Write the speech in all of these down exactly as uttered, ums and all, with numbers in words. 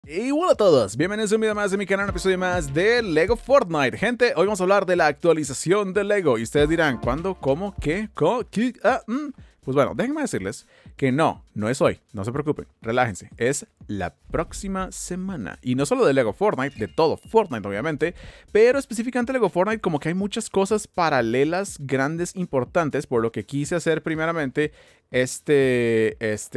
Y hola a todos, bienvenidos a un video más de mi canal, un episodio más de Lego Fortnite. Gente, hoy vamos a hablar de la actualización de Lego. Y ustedes dirán, ¿cuándo? ¿Cómo? ¿Qué? ¿Cómo? ¿Qué? Ah, mm. Pues bueno, déjenme decirles que no, no es hoy, no se preocupen, relájense, es la próxima semana. Y no solo de Lego Fortnite, de todo Fortnite obviamente, pero específicamente Lego Fortnite como que hay muchas cosas paralelas, grandes, importantes, por lo que quise hacer primeramente este,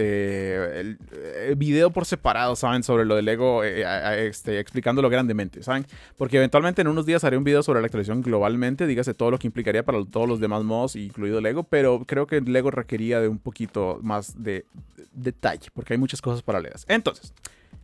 este el, el video por separado, ¿saben? Sobre lo de Lego, eh, eh, este, explicándolo grandemente, ¿saben? Porque eventualmente en unos días haré un video sobre la actualización globalmente, dígase todo lo que implicaría para todos los demás modos, incluido Lego, pero creo que Lego requería de un poquito más de, de detalle, porque hay muchas cosas paralelas. Entonces,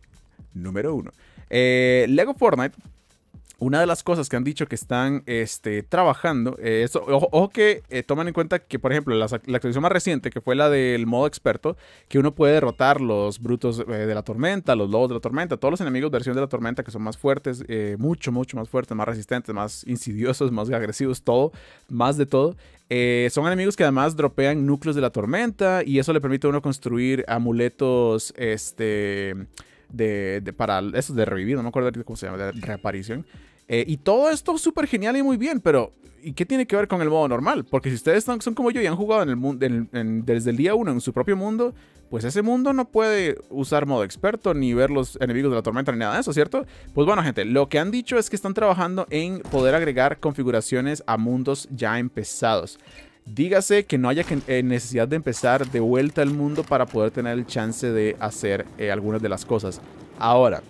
número uno, eh, Lego Fortnite. Una de las cosas que han dicho que están este, trabajando, eh, eso, ojo, ojo que eh, tomen en cuenta que, por ejemplo, la, la actualización más reciente, que fue la del modo experto, que uno puede derrotar los brutos eh, de la tormenta, los lobos de la tormenta, todos los enemigos versión de la tormenta que son más fuertes, eh, mucho, mucho más fuertes, más resistentes, más insidiosos, más agresivos, todo, más de todo. Eh, son enemigos que además dropean núcleos de la tormenta y eso le permite a uno construir amuletos, este... De, de, para esos de revivir, no me acuerdo cómo se llama, de reaparición. Eh, y todo esto súper genial y muy bien, pero ¿y qué tiene que ver con el modo normal? Porque si ustedes son, son como yo y han jugado en el mundo, en, en, desde el día uno en su propio mundo, pues ese mundo no puede usar modo experto, ni ver los enemigos de la tormenta, ni nada de eso, ¿cierto? Pues bueno, gente, lo que han dicho es que están trabajando en poder agregar configuraciones a mundos ya empezados. Dígase que no haya que, eh, necesidad de empezar de vuelta al mundo para poder tener el chance de hacer eh, algunas de las cosas. Ahora,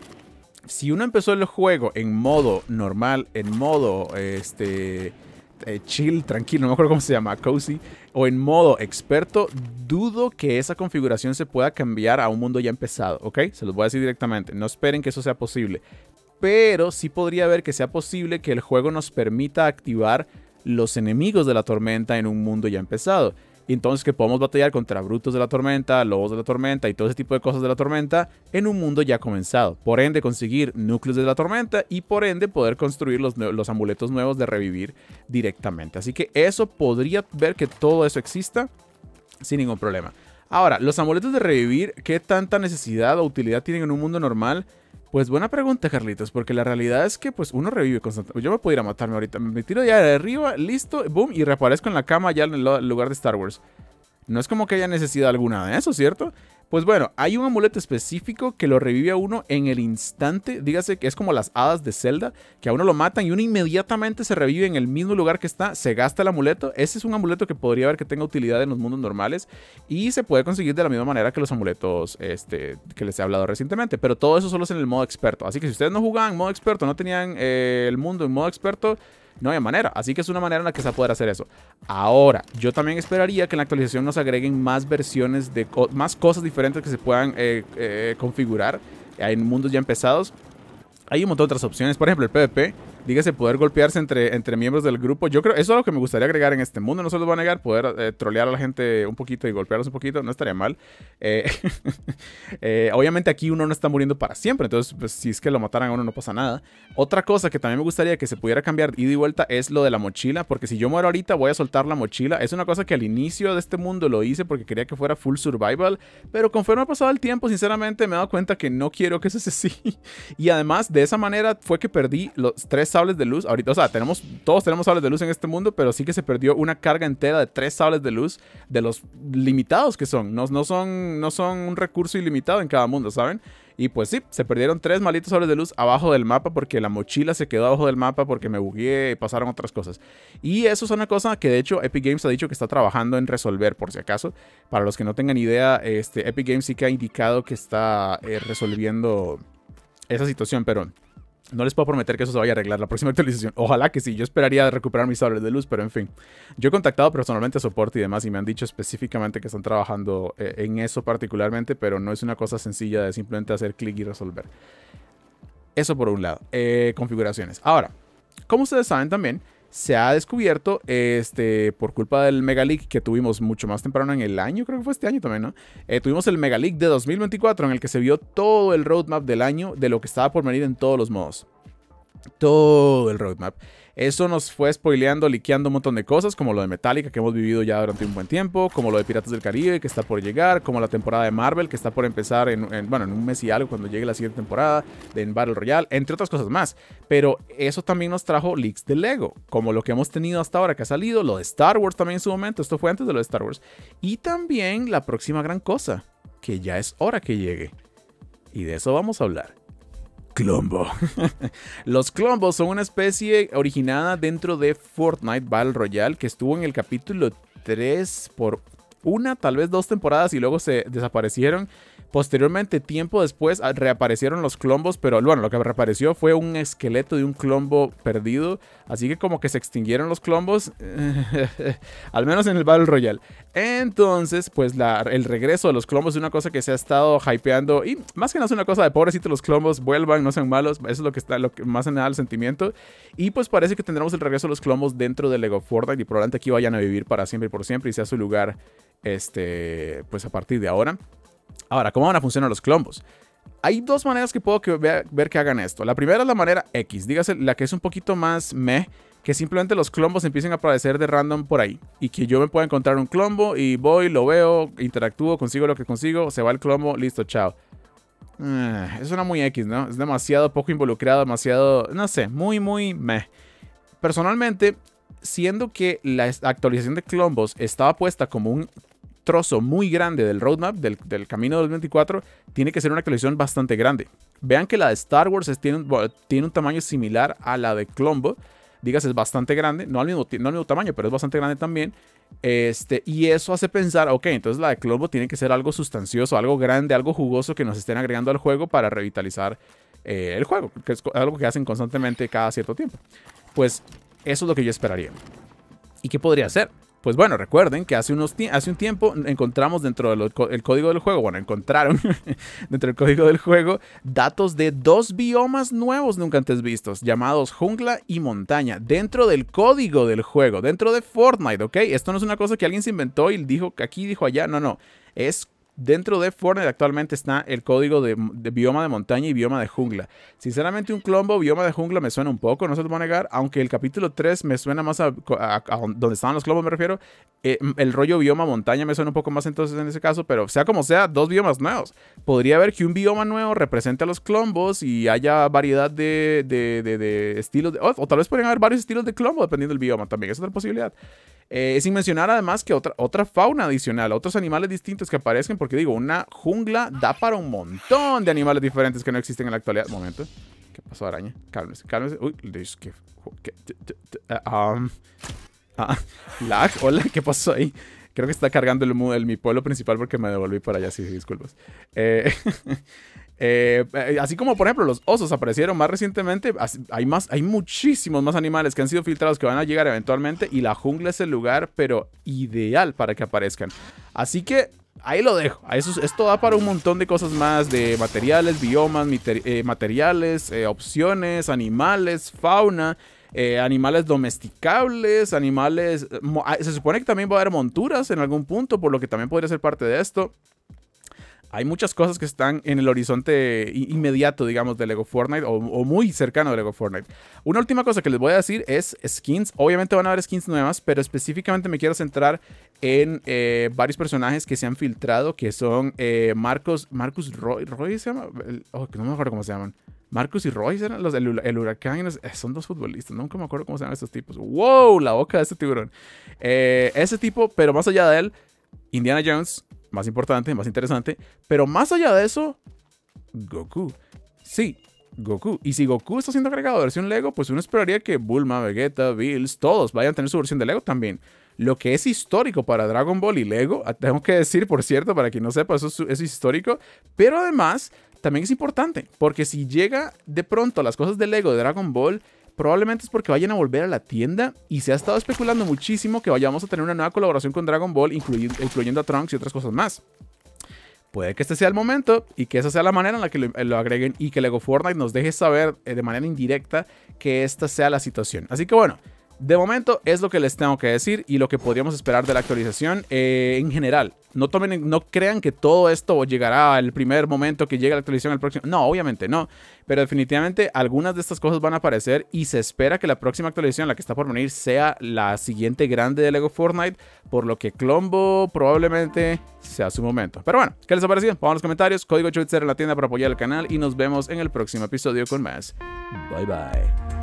si uno empezó el juego en modo normal, en modo este, eh, chill, tranquilo, no me acuerdo cómo se llama, cozy, o en modo experto, dudo que esa configuración se pueda cambiar a un mundo ya empezado, ¿ok? Se los voy a decir directamente, no esperen que eso sea posible. Pero sí podría haber que sea posible que el juego nos permita activar los enemigos de la tormenta en un mundo ya empezado. Y entonces que podamos batallar contra brutos de la tormenta, lobos de la tormenta y todo ese tipo de cosas de la tormenta en un mundo ya comenzado. Por ende conseguir núcleos de la tormenta y por ende poder construir los, los amuletos nuevos de revivir directamente. Así que eso podría ver que todo eso exista sin ningún problema. Ahora, los amuletos de revivir, ¿qué tanta necesidad o utilidad tienen en un mundo normal? Pues buena pregunta, Carlitos, porque la realidad es que pues uno revive constantemente. Yo me puedo ir a matarme ahorita, me tiro ya de arriba, listo, boom, y reaparezco en la cama ya en el lugar de Star Wars. No es como que haya necesidad alguna de eso, ¿cierto? Pues bueno, hay un amuleto específico que lo revive a uno en el instante. Dígase que es como las hadas de Zelda, que a uno lo matan y uno inmediatamente se revive en el mismo lugar que está, se gasta el amuleto. Ese es un amuleto que podría haber que tenga utilidad en los mundos normales y se puede conseguir de la misma manera que los amuletos este, que les he hablado recientemente. Pero todo eso solo es en el modo experto. Así que si ustedes no jugaban en modo experto, no tenían eh, el mundo en modo experto, no hay manera, así que es una manera en la que se va a poder hacer eso. Ahora, yo también esperaría que en la actualización nos agreguen más versiones de co más cosas diferentes que se puedan eh, eh, configurar en mundos ya empezados. Hay un montón de otras opciones, por ejemplo el PvP, dígase poder golpearse entre, entre miembros del grupo. Yo creo, eso es lo que me gustaría agregar en este mundo, no se los voy a negar, poder eh, trolear a la gente un poquito y golpearlos un poquito, no estaría mal. Eh, eh, obviamente aquí uno no está muriendo para siempre, entonces pues, si es que lo mataran a uno no pasa nada. Otra cosa que también me gustaría que se pudiera cambiar ida y vuelta es lo de la mochila, porque si yo muero ahorita voy a soltar la mochila. Es una cosa que al inicio de este mundo lo hice porque quería que fuera full survival, pero conforme ha pasado el tiempo, sinceramente me he dado cuenta que no quiero que eso sea así. Y además, de esa manera fue que perdí los tres sables de luz. Ahorita, o sea, tenemos, todos tenemos sables de luz en este mundo, pero sí que se perdió una carga entera de tres sables de luz de los limitados que son. No, no son. no son un recurso ilimitado en cada mundo, ¿saben? Y pues sí, se perdieron tres malitos sables de luz abajo del mapa porque la mochila se quedó abajo del mapa porque me bugueé y pasaron otras cosas. Y eso es una cosa que de hecho Epic Games ha dicho que está trabajando en resolver, por si acaso. Para los que no tengan idea, este, Epic Games sí que ha indicado que está eh, resolviendo esa situación, pero no les puedo prometer que eso se vaya a arreglar la próxima actualización. Ojalá que sí, yo esperaría recuperar mis sables de luz, pero en fin. Yo he contactado personalmente a soporte y demás y me han dicho específicamente que están trabajando eh, en eso particularmente, pero no es una cosa sencilla de simplemente hacer clic y resolver. Eso por un lado. Eh, configuraciones. Ahora, como ustedes saben también, se ha descubierto, este, por culpa del Mega Leak que tuvimos mucho más temprano en el año, creo que fue este año también, ¿no? Eh, tuvimos el Mega Leak de dos mil veinticuatro en el que se vio todo el roadmap del año de lo que estaba por venir en todos los modos. todo el roadmap. Eso nos fue spoileando, liqueando un montón de cosas, como lo de Metallica que hemos vivido ya durante un buen tiempo, como lo de Piratas del Caribe que está por llegar, como la temporada de Marvel que está por empezar en, en, bueno, en un mes y algo cuando llegue la siguiente temporada de en Battle Royale, entre otras cosas más. Pero eso también nos trajo leaks de Lego, como lo que hemos tenido hasta ahora que ha salido, lo de Star Wars también en su momento, esto fue antes de lo de Star Wars. Y también la próxima gran cosa, que ya es hora que llegue. Y de eso vamos a hablar. Clombo. Los Clombos son una especie originada dentro de Fortnite Battle Royale que estuvo en el capítulo tres por una, tal vez dos temporadas y luego se desaparecieron. Posteriormente, tiempo después, reaparecieron los Clombos, pero bueno, lo que reapareció fue un esqueleto de un Clombo perdido. Así que como que se extinguieron los Clombos, al menos en el Battle Royale. Entonces, pues la, el regreso de los Clombos es una cosa que se ha estado hypeando. Y más que nada es una cosa de pobrecitos los Clombos, vuelvan, no sean malos. Eso es lo que está, lo que más en nada el sentimiento. Y pues parece que tendremos el regreso de los Clombos dentro de Lego Fortnite. Y probablemente aquí vayan a vivir para siempre y por siempre y sea su lugar, este, pues a partir de ahora. Ahora, ¿cómo van a funcionar los Clombos? Hay dos maneras que puedo que vea, ver que hagan esto. La primera es la manera X, dígase la que es un poquito más meh, que simplemente los Clombos empiecen a aparecer de random por ahí. Y que yo me pueda encontrar un Clombo y voy, lo veo, interactúo, consigo lo que consigo, se va el Clombo, listo, chao. Eh, eso suena muy X, ¿no? Es demasiado poco involucrado, demasiado, no sé, muy, muy meh. Personalmente, siendo que la actualización de Clombos estaba puesta como un trozo muy grande del roadmap, del, del camino dos mil veinticuatro, tiene que ser una actualización bastante grande. Vean que la de Star Wars es, tiene, un, tiene un tamaño similar a la de Clombo. Dígase, es bastante grande, no al mismo, no al mismo tamaño, pero es bastante grande también. Este, y eso hace pensar, ok, entonces la de Clombo tiene que ser algo sustancioso, algo grande, algo jugoso que nos estén agregando al juego para revitalizar eh, el juego, que es algo que hacen constantemente cada cierto tiempo. Pues eso es lo que yo esperaría. ¿Y qué podría hacer? Pues bueno, recuerden que hace, unos hace un tiempo encontramos dentro del código del juego, bueno, encontraron dentro del código del juego datos de dos biomas nuevos nunca antes vistos, llamados jungla y montaña, dentro del código del juego, dentro de Fortnite, ¿ok? Esto no es una cosa que alguien se inventó y dijo que aquí, dijo allá, no, no, es dentro de Fortnite actualmente está el código de, de bioma de montaña y bioma de jungla. Sinceramente, un Clombo, bioma de jungla, me suena un poco, no se lo voy a negar, aunque el capítulo tres me suena más a, a, a donde estaban los Clombos, me refiero. Eh, el rollo bioma montaña me suena un poco más entonces en ese caso, pero sea como sea, dos biomas nuevos. Podría haber que un bioma nuevo represente a los Clombos y haya variedad de, de, de, de estilos, de, o, o tal vez podrían haber varios estilos de Clombo dependiendo del bioma también, es otra posibilidad. Eh, sin mencionar además que otra, otra fauna adicional, otros animales distintos que aparezcan, porque digo, una jungla da para un montón de animales diferentes que no existen en la actualidad. Un momento, ¿qué pasó, araña? Cálmese, cálmese. Uy, ¿qué? ¿Qué? Um, ah, lag, hola, ¿qué pasó ahí? Creo que está cargando el, el, mi pueblo principal porque me devolví para allá, sí, sí, disculpas. Eh... Eh, así como por ejemplo los osos aparecieron más recientemente, hay, más, hay muchísimos más animales que han sido filtrados que van a llegar eventualmente y la jungla es el lugar pero ideal para que aparezcan. Así que ahí lo dejo. Eso, esto da para un montón de cosas más, de materiales, biomas, eh, materiales, eh, opciones, animales, fauna. Eh, animales domesticables, animales... Se supone que también va a haber monturas en algún punto, por lo que también podría ser parte de esto. Hay muchas cosas que están en el horizonte inmediato, digamos, de Lego Fortnite o, o muy cercano de Lego Fortnite. Una última cosa que les voy a decir es skins. Obviamente van a haber skins nuevas, pero específicamente me quiero centrar en eh, varios personajes que se han filtrado, que son eh, Marcos, Marcus Roy, Roy se llama, el, oh, no me acuerdo cómo se llaman. Marcus y Roy eran los, el, el huracán, los, eh, son dos futbolistas, nunca me acuerdo cómo se llaman estos tipos. ¡Wow! La boca de este tiburón. Eh, ese tipo, pero más allá de él, Indiana Jones, más importante, más interesante. Pero más allá de eso, Goku. Sí, Goku. Y si Goku está siendo agregado a versión Lego, pues uno esperaría que Bulma, Vegeta, Bills, todos vayan a tener su versión de Lego también. Lo que es histórico para Dragon Ball y Lego, tengo que decir, por cierto, para quien no sepa, eso es, es histórico. Pero además, también es importante, porque si llega de pronto las cosas de Lego de Dragon Ball, probablemente es porque vayan a volver a la tienda y se ha estado especulando muchísimo que vayamos a tener una nueva colaboración con Dragon Ball, incluyendo, incluyendo a Trunks y otras cosas más. Puede que este sea el momento y que esa sea la manera en la que lo, lo agreguen y que Lego Fortnite nos deje saber eh, de manera indirecta que esta sea la situación. Así que bueno, De momento es lo que les tengo que decir y lo que podríamos esperar de la actualización eh, en general. No tomen, no crean que todo esto llegará al primer momento que llegue la actualización al próximo. No, obviamente no. Pero definitivamente algunas de estas cosas van a aparecer y se espera que la próxima actualización, la que está por venir, sea la siguiente grande de Lego Fortnite. Por lo que Colombo probablemente sea su momento. Pero bueno, ¿qué les ha parecido? Pongan en los comentarios. Código Chuitzer en la tienda para apoyar el canal y nos vemos en el próximo episodio con más. Bye bye.